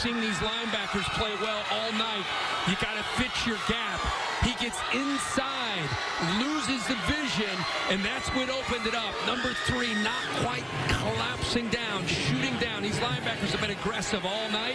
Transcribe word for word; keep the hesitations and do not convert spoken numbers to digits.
seen these linebackers play well all night. You got to fit your gap. He gets inside, loses the vision, and that's what opened it up. Number three, not quite collapsing down, shooting down. These linebackers have been aggressive all night.